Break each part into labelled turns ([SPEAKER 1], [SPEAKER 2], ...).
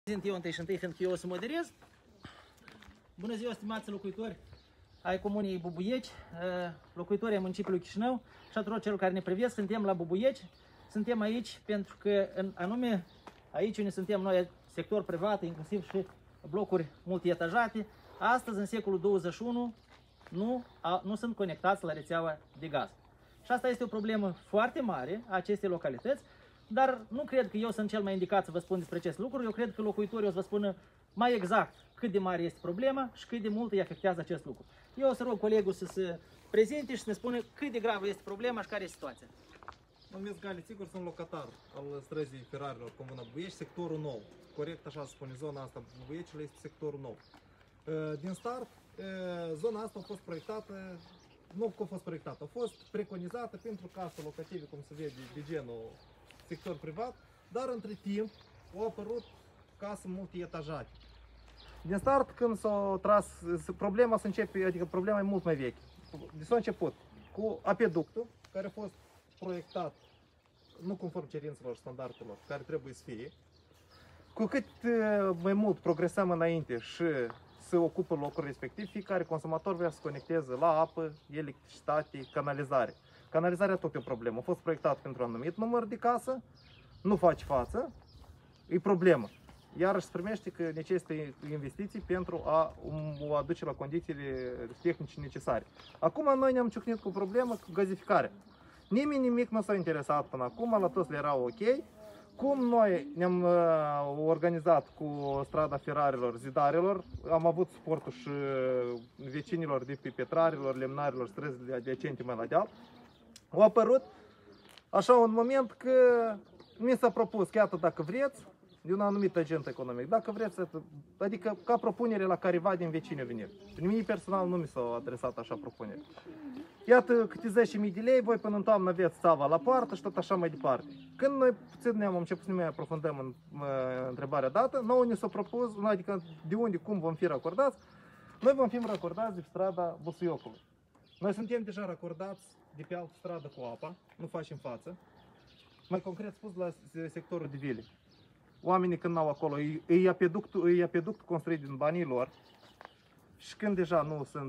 [SPEAKER 1] Prezint eu întâi și întâi, fiindcă eu o să moderez. Bună ziua, stimați locuitori ai Comunei Bubuieci, locuitori ai municipiului Chișinău și a tuturor celor care ne privesc. Suntem la Bubuieci, suntem aici pentru că anume aici unde suntem noi, sector privat, inclusiv și blocuri multietajate, astăzi în secolul 21 nu sunt conectați la rețeaua de gaz. Și asta este o problemă foarte mare a acestei localități, dar nu cred că eu sunt cel mai indicat să vă spun despre acest lucru. Eu cred că locuitorii o să vă spună mai exact cât de mare este problema și cât de mult îi afectează acest lucru. Eu o să rog colegul să se prezinte și să ne spună cât de gravă este problema și care este situația.
[SPEAKER 2] Mă numesc Gali Țigăr, sunt locatar al străzii Ferarilor, Comuna Bubuieci, sectorul nou. Corect, așa se spune, zona asta Bubuieciului este sectorul nou. Din start, zona asta a fost proiectată, nu a fost proiectată, a fost preconizată pentru case locative, cum se vede, de genul sector privat, dar între timp au apărut case multietajate. Din start, când s-a tras, problema se începe, adică problema e mult mai veche. S-a început cu apeductul, care a fost proiectat nu conform cerințelor și standardelor care trebuie să fie. Cu cât mai mult progresăm înainte și se ocupă locul respectiv, fiecare consumator vrea să se conecteze la apă, electricitate, canalizare. Canalizarea tot e o problemă. A fost proiectat pentru un anumit număr de casă, nu face față, e problemă. Iarăși se primește că necesită investiții pentru a o aduce la condițiile tehnice necesare. Acum noi ne-am ciocnit cu problemă cu gazificarea. Nimeni nimic nu s-a interesat până acum, la toți le era ok. Cum noi ne-am organizat cu strada Ferarilor, zidarilor, am avut suportul și vecinilor de pe Petrarilor, Lemnarilor, străzile adiacente mai la deal, au apărut așa un moment că mi s-a propus, chiar dacă vreți, de un anumit agent economic, dacă vreți, adică ca propunere la careva din vecini venit. Mie personal nu mi s-a adresat așa propunere. Iată câte 10.000 de lei, voi până în toamnă aveți țava la poartă și tot așa mai departe. Când noi puțin ne-am început să ne mai aprofundăm în întrebarea dată, nouă ne s-a propus, adică de unde, cum vom fi racordați, noi vom fi racordați de pe strada Busuiocului. Noi suntem deja racordați de pe altă stradă cu apa, nu facem față, mai concret spus la sectorul de vile. Oamenii când n-au acolo, e apeductul construit din banii lor și când deja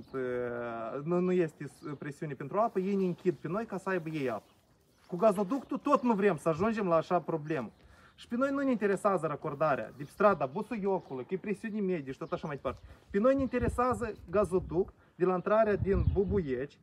[SPEAKER 2] nu este presiune pentru apă, ei ne închid pe noi ca să aibă ei apă. Cu gazoductul tot nu vrem să ajungem la așa problemă. Și pe noi nu ne interesează racordarea de pe strada Busuiocului, că e presiuni medii și tot așa mai departe. Pe noi ne interesează gazoduct de la intrarea din Bubuieci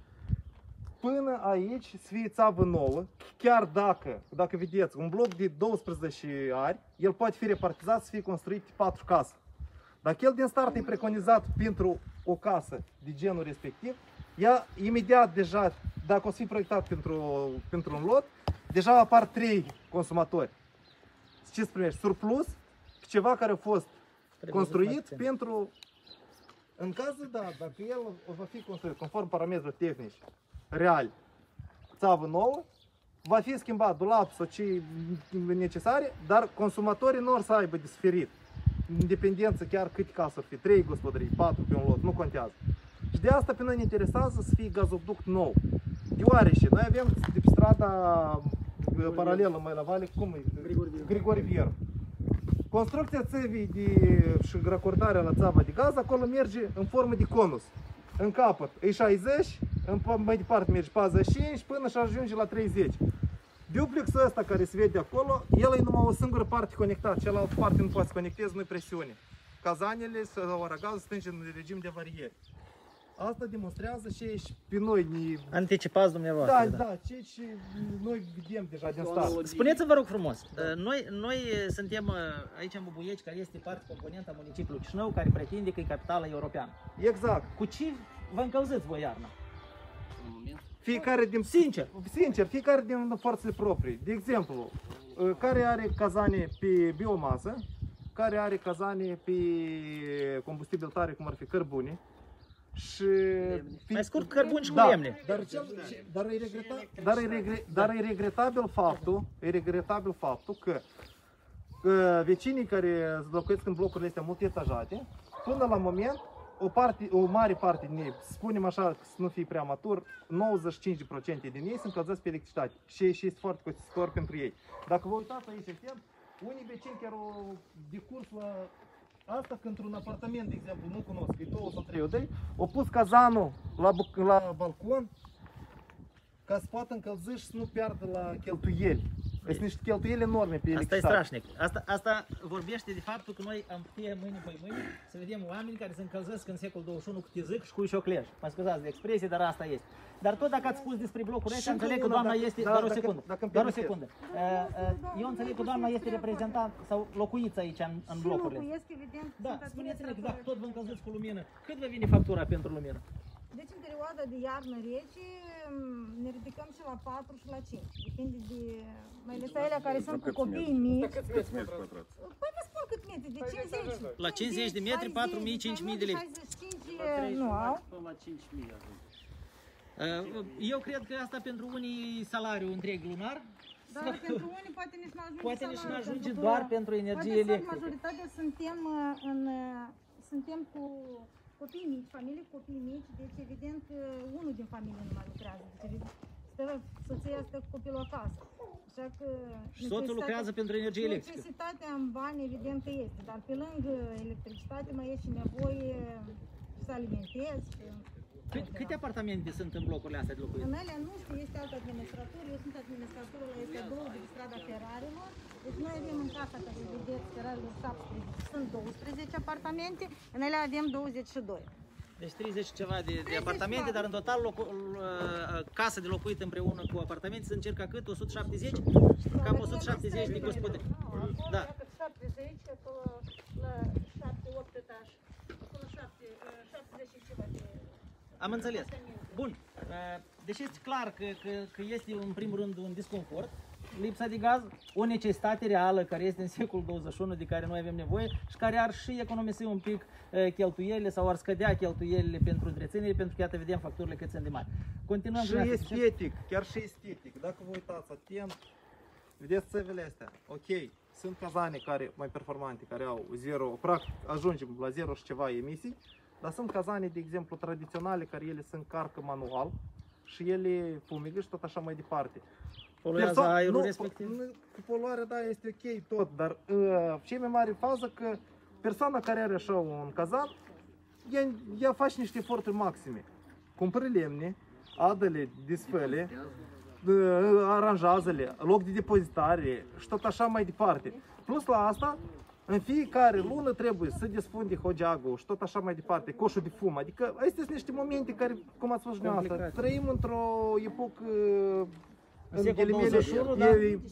[SPEAKER 2] până aici să fie țavă nouă, chiar dacă vedeți, un bloc de 12 ari, el poate fi repartizat să fie construit 4 case. Dacă el din start e preconizat pentru o casă de genul respectiv, ea imediat deja, dacă o să fie proiectat pentru un lot, deja apar 3 consumatori. Ce se primește? Surplus, ceva care a fost construit pentru, în cazul, da, dacă el va fi construit conform parametrilor tehnici real, țavă nouă, va fi schimbat dulap sau ce necesare, dar consumatorii nu or să aibă de suferit. Independență chiar câte case ar fi, 3 gospodării, 4 pe un lot, nu contează. Și de asta pe noi ne interesează să fie gazoduct nou. Deoarece noi avem de pe strada paralelă mai la vale, cum e? Grigore Vieru. Construcția țevii și racordarea la țava de gaz, acolo merge în formă de conus. În capăt e 60, mai departe merge 45 până și ajunge la 30. Duplexul ăsta care se vede acolo, el e numai o singură parte conectată, cealaltă parte nu poate să conecteze, nu-i presiune. Cazanele sau aragazul stânge în regim de variere. Asta demonstrează și pe noi
[SPEAKER 1] anticipați dumneavoastră.
[SPEAKER 2] Da, ce noi vedem deja din start.
[SPEAKER 1] Spuneți-mi, vă rog frumos, noi suntem aici în Bubuieci, care este parte componentă a municipiului Chișinău, care pretinde că e capitala europeană.
[SPEAKER 2] Exact.
[SPEAKER 1] Cu ce vă încălziți voi iarna?
[SPEAKER 2] Fiecare din... Sincer, fiecare din forțele proprii. De exemplu, care are cazane pe biomasă, care are cazane pe combustibil tare, cum ar fi cărbune. Și
[SPEAKER 1] mai scurt, cărbuni și cu lemne.
[SPEAKER 2] Dar e regretabil faptul că vecinii care locuiesc în blocurile astea multietajate, până la moment, o mare parte din ei, spunem așa, să nu fie prea matur, 95% din ei sunt încălzați pe electricitate și este foarte costisitor pentru ei. Dacă vă uitați aici, unii vecini chiar au decurs la asta, că într-un apartament, de exemplu, nu cunosc, e 2 sau 3 odăi, au pus cazanul la balcon ca să poată încălzi și să nu piardă la cheltuieli. Sunt niște cheltuieli enorme pe
[SPEAKER 1] Asta e
[SPEAKER 2] electricitate.
[SPEAKER 1] strașnic. Asta vorbește de faptul că noi am putea mâine pe mâine să vedem oameni care se încălzesc în secolul 21 cu tizic și cu șocleș. Mă scuzați de expresie, dar asta este. Dar tot dacă ați spus despre blocuri astea,
[SPEAKER 2] Și
[SPEAKER 1] înțeleg că
[SPEAKER 2] încă
[SPEAKER 1] doamna
[SPEAKER 2] una,
[SPEAKER 1] este...
[SPEAKER 2] da,
[SPEAKER 1] Doar o
[SPEAKER 2] dacă-
[SPEAKER 1] secundă.
[SPEAKER 2] dacă îmi
[SPEAKER 1] Doar o
[SPEAKER 2] permiteți.
[SPEAKER 1] secundă. Eu înțeleg că doamna este reprezentant sau locuiți aici în
[SPEAKER 3] Și
[SPEAKER 1] blocurile.
[SPEAKER 3] locuiesc, evident,
[SPEAKER 1] Da,
[SPEAKER 3] sunt
[SPEAKER 1] spuneți-ne că
[SPEAKER 3] administrator.
[SPEAKER 1] dacă tot vă încălziți cu lumină, cât vă vine factura pentru lumină?
[SPEAKER 3] Deci în perioada de iarnă rece ne ridicăm și la 4 și la 5. Depinde de mai ales alea care sunt cu copii mici. Păi vă spun cât metri, de 50.
[SPEAKER 1] La 50 de metri, 4.000, 5.000 de lei.
[SPEAKER 3] 65 nu au.
[SPEAKER 4] Până la 5.000 ajung.
[SPEAKER 1] Eu cred că asta pentru unii salariu întreg lunar.
[SPEAKER 3] Dar pentru unii poate nici nu ajunge
[SPEAKER 1] Poate nici nu
[SPEAKER 3] salariul,
[SPEAKER 1] ajunge
[SPEAKER 3] pentru că
[SPEAKER 1] doar pentru energie
[SPEAKER 3] poate
[SPEAKER 1] electrică.
[SPEAKER 3] majoritatea suntem cu copii mici, familii cu copii mici, deci evident că unul din familie nu mai lucrează. Deci stă, soția stă cu copilul acasă. Așa că
[SPEAKER 1] Și soțul lucrează pentru energie electrică.
[SPEAKER 3] necesitatea în bani evident că este, dar pe lângă electricitate mai este și nevoie să alimentezi.
[SPEAKER 1] Câte apartamente sunt în blocurile astea de locuit?
[SPEAKER 3] În alea nu știu, este alt administrator, eu sunt administratorul la este 2 de strada Ferrarilor. Deci noi avem în casa care vedeți Ferrarilor 17, sunt 12 apartamente, în alea avem 22.
[SPEAKER 1] Deci 30 și ceva de apartamente, dar în total casă de locuit împreună cu apartamente sunt circa cât? 170? Cam 170 de gospodării. Da.
[SPEAKER 3] 70, acolo la 7-8 etaje, acolo 70 și ceva de...
[SPEAKER 1] Am înțeles. Bun. Deci este clar că este în primul rând un disconfort, lipsa de gaz, o necesitate reală care este în secolul 21 de care noi avem nevoie și care ar și economisi un pic cheltuielile sau ar scădea cheltuielile pentru întreținere, pentru că iată vedem facturile cât sunt de mari. Continuăm
[SPEAKER 2] Și
[SPEAKER 1] cu asta.
[SPEAKER 2] estetic, chiar și estetic. Dacă vă uitați atent, vedeți țevele astea. Ok, sunt cazane care mai performante, care au 0, practic ajungem la 0 și ceva emisii, dar sunt cazane, de exemplu, tradiționale, care ele se încarcă manual și ele fumigă și tot așa mai departe.
[SPEAKER 1] Poluează aerul respectiv.
[SPEAKER 2] Cu poluarea, da, este ok tot, dar cea mai mare fază că persoana care are așa un cazan, ea face niște eforturi maxime. Cumpără lemne, adă-le, desfăle, aranjează-le, loc de depozitare și tot așa mai departe. Plus la asta, în fiecare lună trebuie să desfunde hogeagul și tot așa mai departe, coșul de fum. Adică astea sunt niște momente care, cum ați spus dumneavoastră, trăim într-o epocă în
[SPEAKER 1] secolul
[SPEAKER 2] ghilimele,
[SPEAKER 1] 21, da?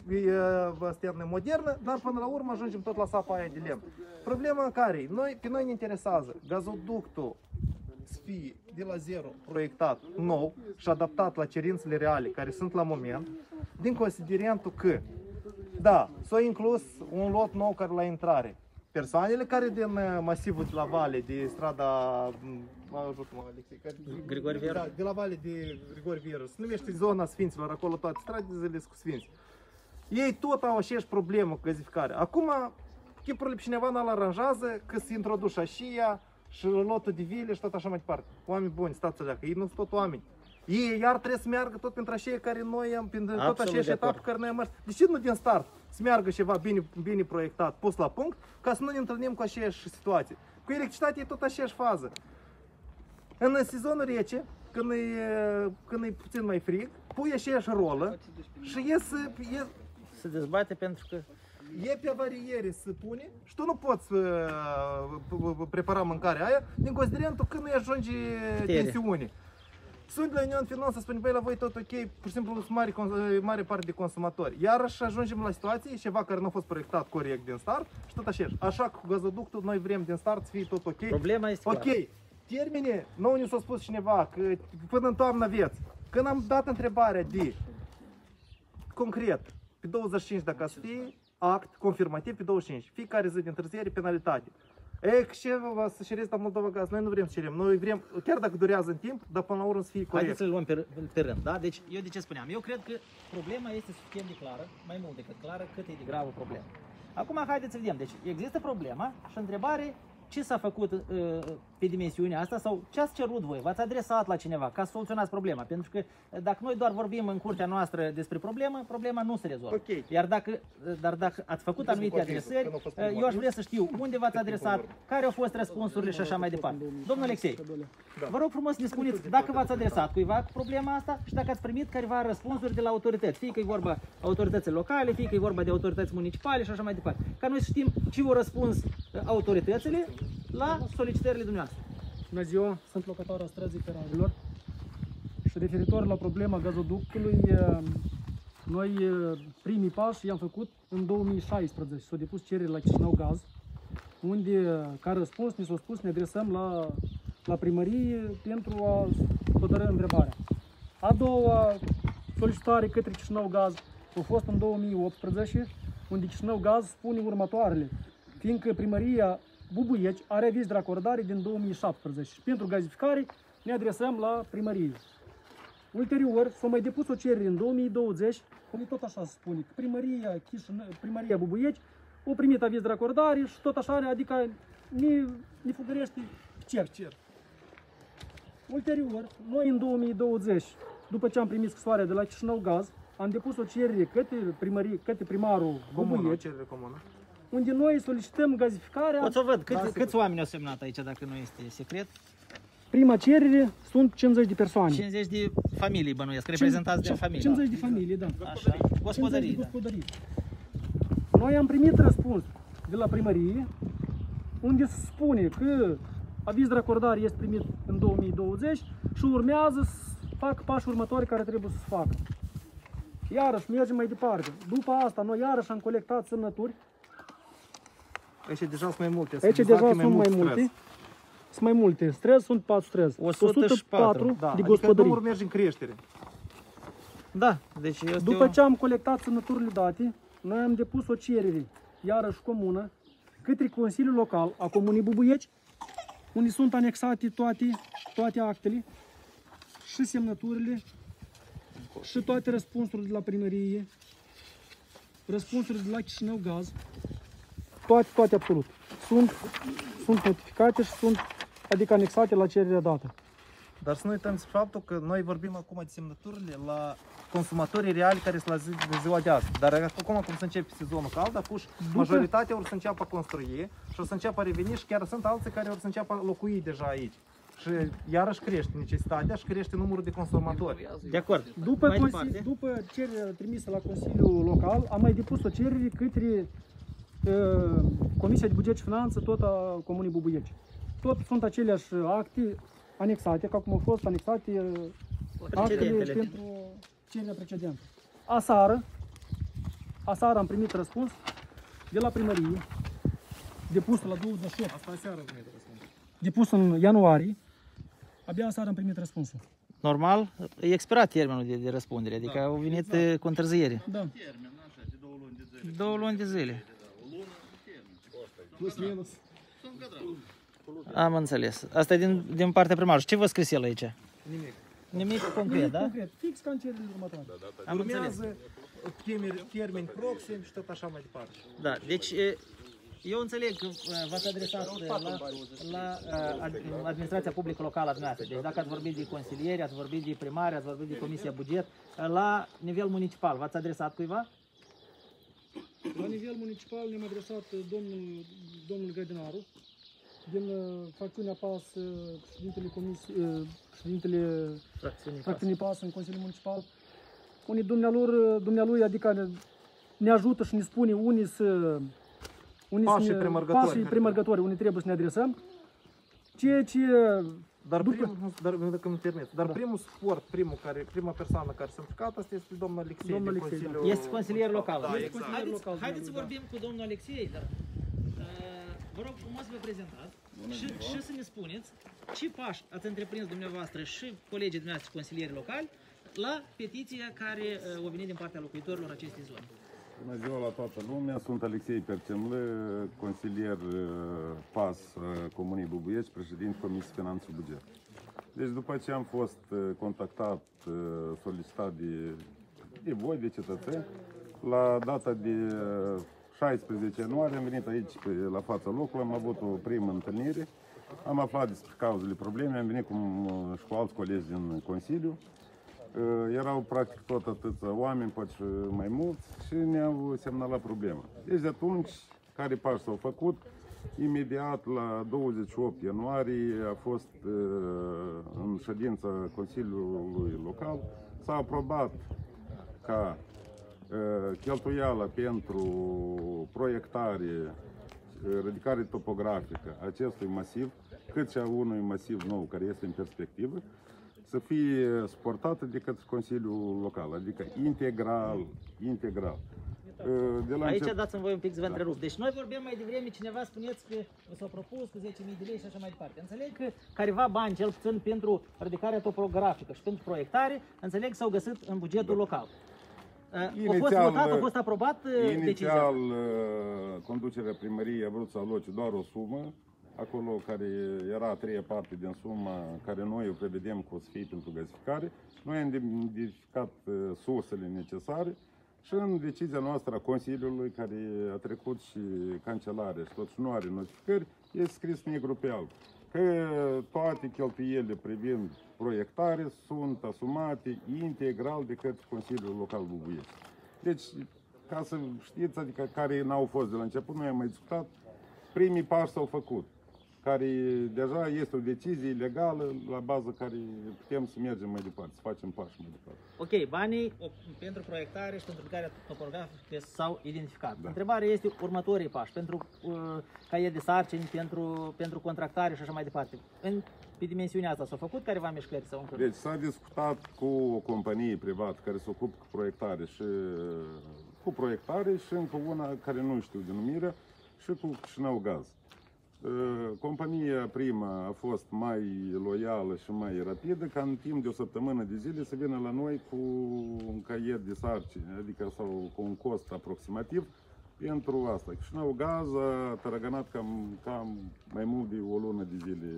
[SPEAKER 2] e modernă, dar până la urmă ajungem tot la sapa aia de lemn. Problema în care pe noi ne interesează gazoductul să fie de la zero proiectat nou și adaptat la cerințele reale care sunt la moment, din considerentul că, da, s-a inclus un lot nou care la intrare. Persoanele care din masivul de la Vale, de strada, ajută-mă, Alexei,
[SPEAKER 1] Grigore Vieră?
[SPEAKER 2] Da, de la Vale de Grigore Vieră, se numește zona Sfinților, acolo toate stradele sunt cu Sfinți. Ei tot au aceeași problemă cu gazificarea. Acum, chipurile pe cineva nu-l aranjează, că se introduce așa și lotul de vile și tot așa mai departe. Oameni buni, stați alea, că ei nu sunt tot oameni. Ei iar trebuie să meargă tot pentru aceia care noi am, prin tot aceeași etapă care noi am mers. De ce nu din start să meargă ceva bine proiectat, pus la punct, ca să nu ne întâlnim cu aceeași situație? Cu electricitate e tot aceeași fază. În sezonul rece, când e puțin mai frig, pui aceeași rolă și
[SPEAKER 1] Se dezbate pentru că
[SPEAKER 2] e pe avariere să pune și tu nu poți prepara mâncarea aia din considerentul când nu ajunge tensiune. Sunt la Union Finanță, spune, băi, la voi tot ok, pur și simplu sunt mare parte de consumatori. Iarăși ajungem la situație, ceva care nu a fost proiectat corect din start și tot așa. Așa că cu gazoductul noi vrem din start să fie tot ok.
[SPEAKER 1] problema este
[SPEAKER 2] ok, termene, nouă ne s-a spus cineva că până în toamnă aveți. Când am dat întrebarea de concret, pe 25 dacă să fie act confirmativ pe 25, fiecare zi de întârziere penalitate. Ce să cerezi la Moldova Gaz? Noi nu vrem să cerem, noi vrem, chiar dacă durează în timp, dar până la urmă să fie corect.
[SPEAKER 1] haideți să le luăm pe rând, da? Deci eu de ce spuneam? Eu cred că problema este suficient de clară, mai mult decât clară, cât e de gravă problema. Acum haideți să vedem, deci există problema și întrebare ce s-a făcut pe dimensiunea asta sau ce ați cerut voi? V-ați adresat la cineva ca să soluționați problema? Pentru că dacă noi doar vorbim în curtea noastră despre problemă, problema nu se rezolvă.
[SPEAKER 2] Ok.
[SPEAKER 1] Dar dacă ați făcut anumite adresări, eu aș vrea să știu unde v-ați adresat, care au fost răspunsurile și așa mai departe. Domnul Alexei, vă rog frumos să ne spuneți dacă v-ați adresat cuiva cu problema asta și dacă ați primit careva răspunsuri de la autorități, fie că e vorba autoritățile locale, fie că e vorba de autorități municipale și așa mai departe. Ca noi să știm ce au răspuns autoritățile la solicitările dumneavoastră.
[SPEAKER 4] Bună ziua, sunt locator al străzii Ferarilor și referitor la problema gazoductului, noi primii pași i-am făcut în 2016, s-au depus cereri la Chișinău Gaz, unde ca răspuns ne s-a spus ne adresăm la primărie pentru a hotărî întrebarea. A doua solicitare către Chișinău Gaz a fost în 2018, unde Chișinău Gaz spune următoarele, fiindcă primăria Bubuieci are aviz de racordare din 2017 și pentru gazificare ne adresăm la primărie. Ulterior, s-a mai depus o cerere în 2020, unde tot așa se spune, că primăria Bubuieci a primit aviz de racordare și tot așa, adică ne fugărește cer. Ulterior, noi în 2020, după ce am primit scrisoarea de la Chișinău Gaz, am depus o cerere către primarul Bubuieci, unde noi solicităm gazificarea.
[SPEAKER 1] Pot să văd câți oameni au semnat aici, dacă nu este secret?
[SPEAKER 4] Prima cerere sunt 50 de persoane.
[SPEAKER 1] 50 de familii bănuiesc, reprezentanți de familie.
[SPEAKER 4] 50 de familii, da.
[SPEAKER 1] Așa, gospodării.
[SPEAKER 4] 50 de gospodării. Noi am primit răspuns de la primărie, unde se spune că aviz de racordare este primit în 2020 și urmează să fac pașii următori care trebuie să se facă. Iarăși mergem mai departe. După asta, noi iarăși am colectat semnături.
[SPEAKER 2] Aici deja sunt mai multe.
[SPEAKER 4] Aici deja sunt mai multe. Sunt mai multe. Străzi sunt 4 străzi. 104 de gospodării.
[SPEAKER 2] Adică merge în creștere.
[SPEAKER 1] Da, deci este
[SPEAKER 4] După ce am colectat semnăturile date, noi am depus o cerere, iarăși comună, către Consiliul Local a Comunei Bubuieci, unde sunt anexate toate actele și semnăturile și toate răspunsurile de la primărie, răspunsurile de la Chișinău Gaz, toate absolut. Sunt notificate și sunt, adică anexate la cererea dată.
[SPEAKER 2] Dar să nu uităm despre faptul că noi vorbim acum de semnăturile la consumatorii reali care sunt de ziua de azi. Dar acum cum se începe sezonul cald, apuși majoritatea or să înceapă a construi și o să înceapă a reveni și chiar sunt alții care or să înceapă a locui deja aici. Și iarăși crește necesitatea și crește numărul de consumatori.
[SPEAKER 1] de acord.
[SPEAKER 4] După cererea trimisă la Consiliul Local, am mai depus o cerere către Comisia de Buget și Finanță, tot a Comunei Bubuieci. Tot sunt aceleași acte anexate, ca cum au fost anexate actele pentru cererea precedentă. Aseară am primit răspuns de la primărie, depus la 28.
[SPEAKER 2] Asta aseară am primit răspuns.
[SPEAKER 4] Depus în ianuarie, abia aseară am primit răspunsul.
[SPEAKER 1] Normal, e expirat termenul de răspundere, adică au venit cu întârziere.
[SPEAKER 4] Da.
[SPEAKER 1] 2 luni de zile.
[SPEAKER 2] Plus minus.
[SPEAKER 1] Am înțeles. Asta e din partea primarului. Ce vă scris el aici?
[SPEAKER 2] Nimic.
[SPEAKER 1] Nimic concret, da?
[SPEAKER 4] Concret, fix ca în cererile următoare.
[SPEAKER 1] Am înțeles.
[SPEAKER 2] Urmează termeni proximi și tot așa mai departe.
[SPEAKER 1] Da, deci eu înțeleg că v-ați adresat la administrația publică locală a dumneavoastră. Deci dacă ați vorbit de consilieri, ați vorbit de primari, ați vorbit de Comisia Buget, la nivel municipal, v-ați adresat cuiva?
[SPEAKER 4] La nivel municipal ne-am adresat domnul Gădinaru, din facțiunea PAS, președintele fracțiunii PAS în Consiliul Municipal, unii dumnealui, adică ne ajută și ne spune pașii premergători, unii trebuie să ne adresăm, ceea ce...
[SPEAKER 2] Dar primul suport, prima persoană care s-a implicat, asta este domnul Alexei.
[SPEAKER 1] Este consilier local.
[SPEAKER 2] Da, exact.
[SPEAKER 1] Haideți să vorbim cu domnul Alexei, dar vă rog frumos să vă prezentați și să ne spuneți ce pași ați întreprins dumneavoastră și colegii dumneavoastră consilieri locali la petiția care a venit din partea locuitorilor acestei zone.
[SPEAKER 5] Bună ziua la toată lumea, sunt Alexei Percemlă, consilier PAS Comunei Bubuieci, președinte Comisiei Finanțe Buget. Deci după ce am fost contactat, solicitat de voi, de cetățeni, la data de 16 ianuarie am venit aici la fața locului, am avut o primă întâlnire, am aflat despre cauzele problemei, am venit și cu alți colegi din Consiliu. Erau practic tot atâția oameni, poate și mai mulți, și ne-au semnalat problema. Deci de atunci, care pași s-au făcut, imediat la 28 ianuarie a fost în ședința Consiliului Local, s-a aprobat ca cheltuiala pentru proiectare, ridicare topografică acestui masiv, cât și a unui masiv nou care este în perspectivă, să fie suportată de către Consiliul Local, adică integral.
[SPEAKER 1] Aici dați-mi voi un pic să vă întrerup. Deci noi vorbim mai devreme, cineva spuneți că s-au propus cu 10.000 de lei și așa mai departe. Înțeleg că careva bani, cel puțin pentru ridicarea topografică și pentru proiectare, înțeleg că s-au găsit în bugetul local. A fost votat, a fost aprobat decizia.
[SPEAKER 5] Inițial, conducerea primăriei a vrut să aloce doar o sumă, acolo care era a treia parte din suma care noi o prevedem că o să fie pentru gasificare. Noi am identificat sursele necesare și în decizia noastră a Consiliului, care a trecut și cancelarea și tot și nu are notificări, este scris negru pe alb că toate cheltuielile privind proiectare sunt asumate integral de către Consiliul Local Bubuiești. Deci, ca să știți, adică care n-au fost de la început, noi am mai discutat, primii pași s-au făcut, care deja este o decizie legală la bază care putem să mergem mai departe, să facem pași mai departe.
[SPEAKER 1] Ok, banii pentru proiectare și pentru ridicarea topografică s-au identificat.
[SPEAKER 5] Da.
[SPEAKER 1] Întrebarea este următorii pași, pentru caiet de sarcini, pentru contractare și așa mai departe. Pe dimensiunea asta s-au făcut careva mișcări sau încă?
[SPEAKER 5] Deci s-a discutat cu o companie privată care se ocupă cu proiectare și încă una care nu știu denumirea și cu Chișinău Gaz. Compania prima a fost mai loială și mai rapidă, ca în timp de o săptămână de zile să vină la noi cu un caiet de sarcini, adică sau cu un cost aproximativ pentru asta. Chișinău Gaz a tărăgănat cam mai mult de o lună de zile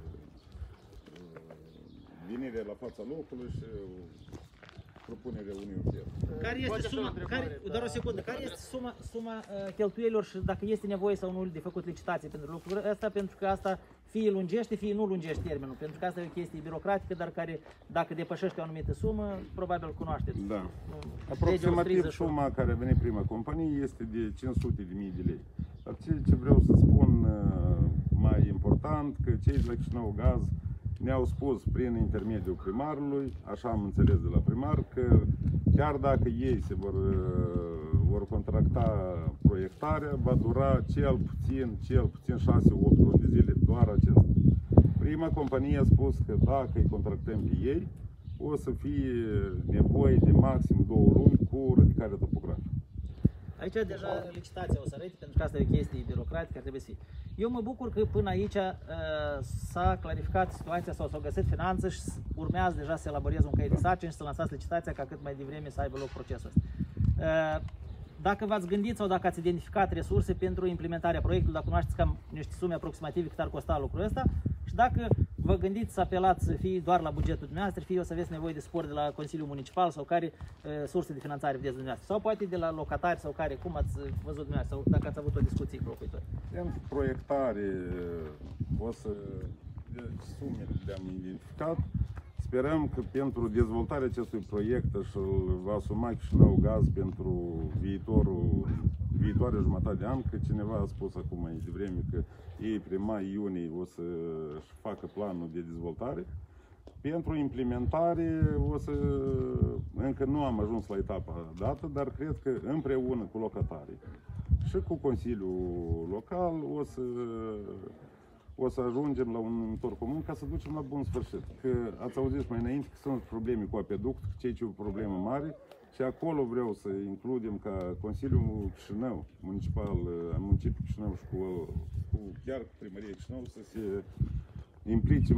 [SPEAKER 5] venirea la fața locului și propunerea unui ofertă.
[SPEAKER 1] Care este suma, doar o secundă, care este suma cheltuielilor și dacă este nevoie sau nu de făcut licitație pentru lucrul ăsta, pentru că asta fie lungește, fie nu lungește termenul, pentru că asta e o chestie birocratică, dar care, dacă depășește o anumită sumă, probabil cunoașteți.
[SPEAKER 5] Da. Aproximativ suma care a venit prima companie este de 500.000 de lei. Dar ce vreau să spun mai important, că cei de la Chișinău Gaz ne-au spus prin intermediul primarului, așa am înțeles de la primar, că chiar dacă ei se vor contracta proiectarea, va dura cel puțin 6-8 luni de zile, doar acesta. Prima companie a spus că dacă îi contractăm pe ei, o să fie nevoie de maxim 2 luni cu ridicarea topografică.
[SPEAKER 1] Aici deja licitația o să arăte, pentru că asta e o chestie birocratică, trebuie să fie. Eu mă bucur că până aici s-a clarificat situația sau s-au găsit finanțe și urmează deja să elaboreze un caiet de sarcini și să lansați licitația ca cât mai devreme să aibă loc procesul ăsta. Dacă v-ați gândit sau dacă ați identificat resurse pentru implementarea proiectului, dacă cunoașteți cam niște sume aproximative cât ar costa lucrul ăsta și dacă vă gândiți să apelați fie doar la bugetul dumneavoastră, fie o să aveți nevoie de suport de la Consiliul Municipal sau care surse de finanțare vedeți dumneavoastră, sau poate de la locatari sau care, cum ați văzut dumneavoastră, sau dacă ați avut o discuție cu locuitori.
[SPEAKER 5] Pentru proiectare, sumele le-am identificat. Sperăm că pentru dezvoltarea acestui proiect și-l va asuma Chișinău Gaz pentru viitoarea jumătate de an, că cineva a spus acum mai devreme că ei prin mai-iunie o să-și facă planul de dezvoltare. Pentru implementare încă nu am ajuns la etapa dată, dar cred că împreună cu locatarii și cu Consiliul Local o să ajungem la un numitor comun ca să ducem la bun sfârșit. Că ați auzit mai înainte că sunt probleme cu apeduct, ceea ce e o problemă mare și acolo vreau să includem ca Consiliul Chișinău, Municipiul Chișinău și chiar cu Primăria Chișinău să se implice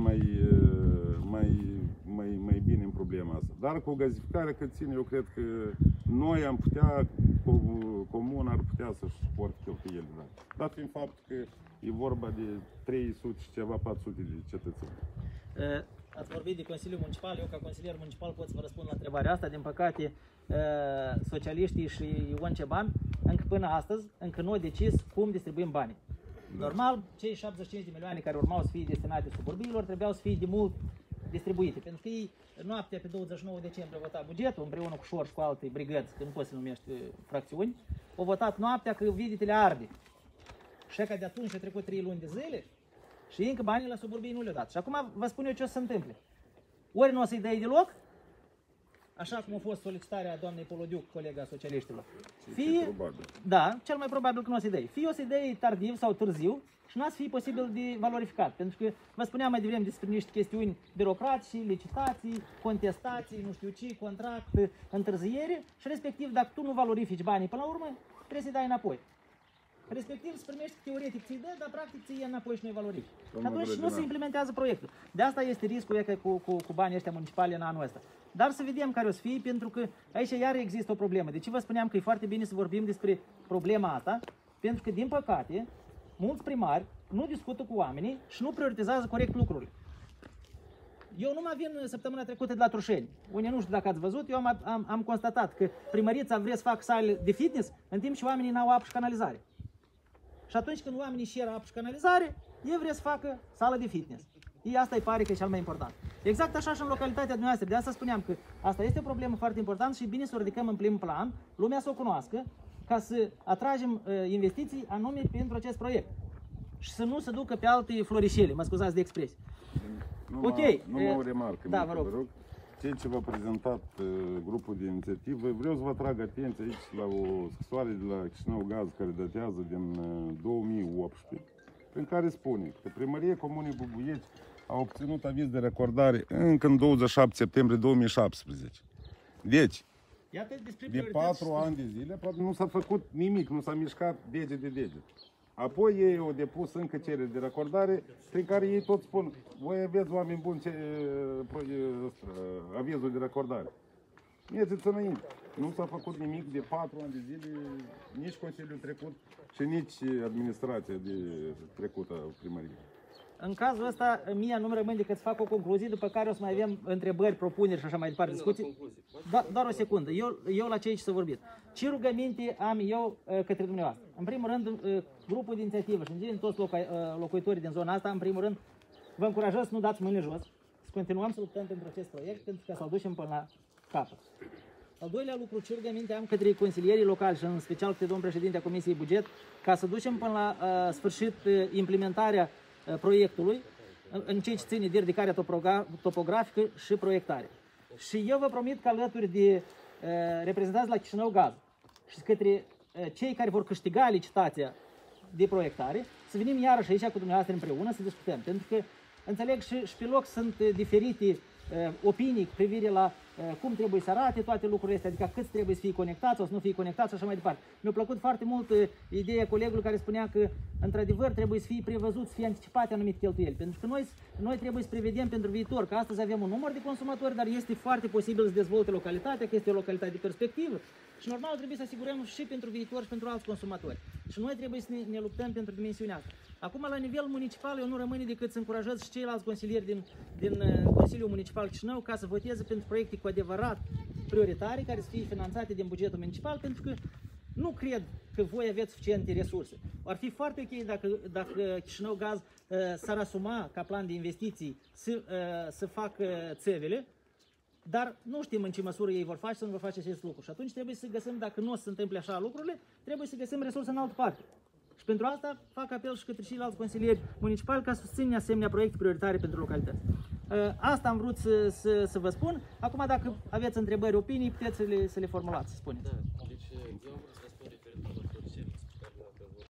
[SPEAKER 5] mai bine în problema asta. Dar cu gazificarea cât ține, eu cred că noi am putea, comun ar putea să-și suporte cheltuielile. Dat fiind faptul că e vorba de 300 și ceva, 400 de cetățeni.
[SPEAKER 1] ați vorbit de Consiliul Municipal, eu ca consilier municipal pot să vă răspund la întrebarea asta. Din păcate, socialiștii și Ion Ceban, încă până astăzi, încă nu au decis cum distribuim banii. Normal, cei 75 de milioane care urmau să fie destinate suburbiilor trebuiau să fie de mult distribuite, pentru că ei noaptea pe 29 decembrie au votat bugetul împreună cu Șor și cu alte brigăți, că nu poți să numești fracțiuni, au votat noaptea că viditele arde. Și că de atunci a trecut 3 luni de zile și încă banii la suburbii nu le-au dat. Și acum vă spun eu ce o să se întâmple. Ori nu o să-i dai deloc, așa cum a fost solicitarea doamnei Polodiuc, colega socialiștilor. Fie, da, cel mai probabil că nu o să-i dai. Fie o să-i dai tardiv sau târziu și nu o să fie posibil de valorificat. Pentru că vă spuneam mai devreme despre niște chestiuni birocratice, licitații, contestații, nu știu ce, contract, întârziere și respectiv dacă tu nu valorifici banii până la urmă, trebuie să-i dai înapoi. Respectiv să primești teoretic ți-i dă, dar practic ți-i ia înapoi și nu-i valorifici. Și atunci nu se implementează proiectul. De asta este riscul cu banii ăștia municipali în anul ăsta. Dar să vedem care o să fie, pentru că aici iar există o problemă. De ce vă spuneam că e foarte bine să vorbim despre problema asta? Pentru că, din păcate, mulți primari nu discută cu oamenii și nu prioritizează corect lucrurile. Eu nu mai vin săptămâna trecută de la Trușeni, unde nu știu dacă ați văzut, eu am constatat că primărița vrea să facă sale de fitness, în timp ce oamenii n-au apă și canalizare. Și atunci când oamenii își cer apă și canalizare, ei vrea să facă sală de fitness. Asta îi pare că e cel mai important. Exact așa și în localitatea noastră. De asta spuneam că asta este o problemă foarte importantă și e bine să o ridicăm în prim plan, lumea să o cunoască, ca să atragem investiții anume pentru acest proiect. Și să nu se ducă pe alte florișele, mă scuzați de expresie.
[SPEAKER 5] Numai o remarcă.
[SPEAKER 1] Da, vă rog.
[SPEAKER 5] Ceea ce v-a prezentat grupul de inițiativă, vreau să vă atrag atenție aici la o scrisoare de la Chișinău Gaz care datează din 2018, prin care spune că Primăria Comunei Bubuieți a obținut aviz de recordare încă în 27 septembrie 2017. Deci, de 4 ani de zile nu s-a făcut nimic, nu s-a mișcat deget de deget. Apoi ei au depus încă cereri de recordare, prin care ei tot spun, voi aveți oameni buni avizul de recordare. Mergeți înainte. Nu s-a făcut nimic de 4 ani de zile, nici Consiliul trecut și nici administrația de trecută a primăriei.
[SPEAKER 1] În cazul ăsta, mie nu-mi rămâne decât să fac o concluzie, după care o să mai avem întrebări, propuneri și așa mai departe, discuții. Doar o secundă, eu la ce aici să vorbim. Ce rugăminte am eu către dumneavoastră? În primul rând, grupul de inițiativă și din toți locuitorii din zona asta, în primul rând, vă încurajez să nu dați mâinile jos, să continuăm să luptăm pentru acest proiect, pentru că să-l ducem până la capăt. Al doilea lucru, ce rugăminte am către consilierii locali și în special către domnul președinte a Comisiei Buget, ca să ducem până la sfârșit implementarea proiectului în ceea ce ține de ridicarea topografică și proiectare. Și eu vă promit că alături de reprezentanți la Chișinău Gaz și către cei care vor câștiga licitația de proiectare, să venim iarăși aici cu dumneavoastră împreună să discutăm. Pentru că înțeleg și pe loc sunt diferite opinii cu privire la cum trebuie să arate toate lucrurile astea, adică cât trebuie să fie conectați sau să nu fie conectați și așa mai departe. Mi-a plăcut foarte mult ideea colegului care spunea că într-adevăr trebuie să fie prevăzut, să fie anticipate anumite cheltuieli, pentru că noi trebuie să prevedem pentru viitor, că astăzi avem un număr de consumatori, dar este foarte posibil să dezvolte localitatea, că este o localitate de perspectivă și normal trebuie să asigurăm și pentru viitor și pentru alți consumatori. Și noi trebuie să ne luptăm pentru dimensiunea asta. Acum, la nivel municipal, eu nu rămâne decât să încurajez și ceilalți consilieri din Consiliul Municipal Chișinău ca să voteze pentru proiecte cu adevărat prioritare, care să fie finanțate din bugetul municipal, pentru că nu cred că voi aveți suficiente resurse. Ar fi foarte ok dacă Chișinău Gaz s-ar asuma ca plan de investiții să facă țevele, dar nu știm în ce măsură ei vor face sau nu vor face acest lucru. Și atunci trebuie să găsim, dacă nu o să se întâmple așa lucrurile, trebuie să găsim resurse în altă parte. Și pentru asta fac apel și către ceilalți consilieri municipali ca să susțină asemenea proiecte prioritare pentru localități. Asta am vrut să vă spun. Acum, dacă aveți întrebări, opinii, puteți să le formulați, să spuneți.
[SPEAKER 6] Deci, eu